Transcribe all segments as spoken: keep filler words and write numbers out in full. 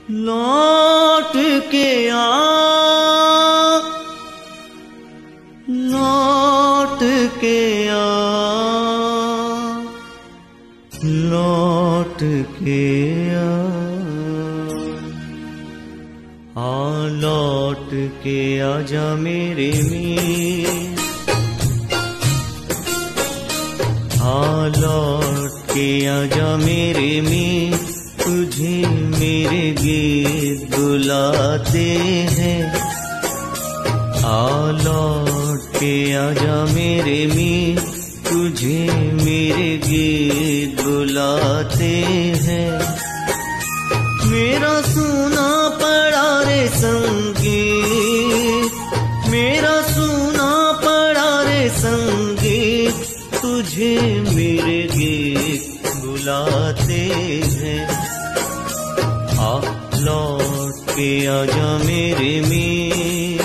लौट के आ, लौट के आ, लौट के आ, आ लौट के आजा मेरे मीर, आ लौट के आजा मेरे मीर, तुझे मेरे गीत बुलाते हैं। आ लौट के आजा मेरे मीर, तुझे मेरे गीत बुलाते हैं। मेरा सुना पड़ा रे संगीत, मेरा सुना पड़ा रे संगीत, तुझे मेरे गीत बुलाते हैं। आ लौट के आजा मेरे मीर,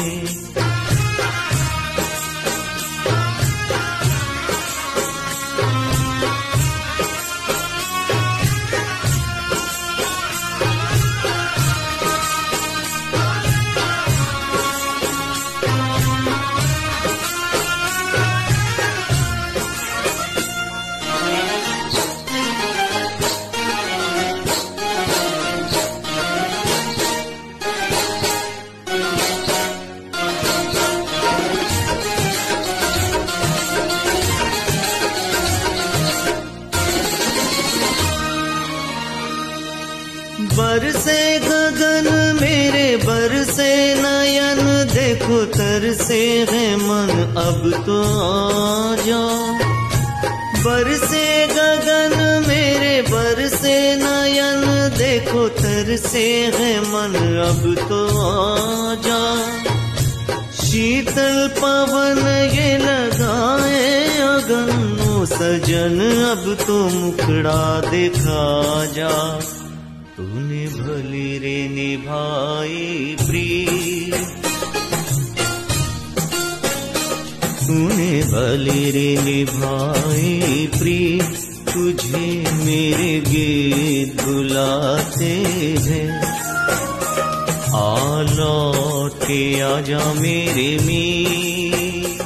बरसे गगन मेरे बरसे नयन, देखो तरसे है मन अब तो आजा। बरसे गगन मेरे बरसे नयन, देखो तरसे है मन अब तो आजा। शीतल पवन ये लगाए अगन, ओ सजन अब तो मुखड़ा दिखा जा। तूने भली रे निभाई प्रीत, तूने भली रे निभाई प्रीत, तुझे मेरे गीत बुलाते हैं। आ लौट के आजा मेरे मीर,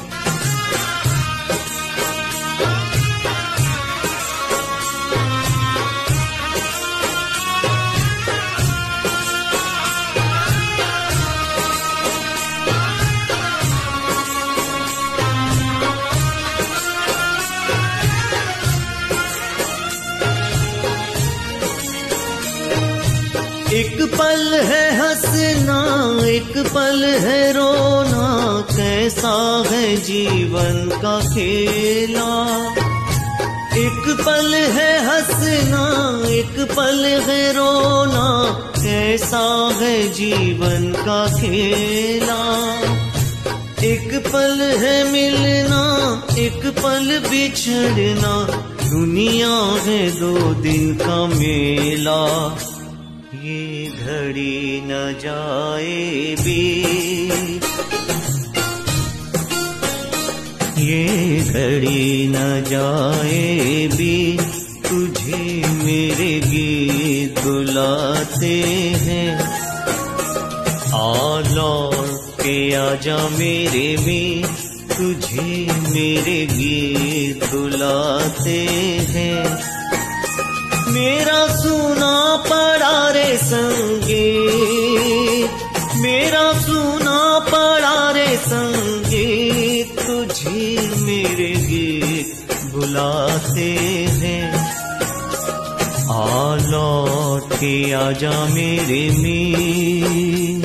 एक पल है हंसना एक पल है रोना, कैसा है जीवन का खेला। एक पल है हंसना एक पल है रोना, कैसा है जीवन का खेला। एक पल है मिलना एक पल बिछड़ना, दुनिया है दो दिन का मेला। ये घड़ी न जाए बीत, ये घड़ी न जाए बीत, तुझे मेरे गीत बुलाते हैं। आ लौट के आजा मेरे मीर, तुझे मेरे गीत बुलाते हैं। मेरा सुना पड़ा रे संगीत, मेरा सुना पड़ा रे संगीत, तुझे मेरे गीत बुलाते हैं। आ लौट के आजा मेरे मीर।